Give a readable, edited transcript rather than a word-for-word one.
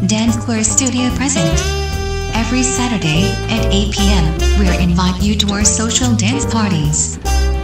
Dance Queer Studio present. Every Saturday at 8 p.m., we invite you to our social dance parties.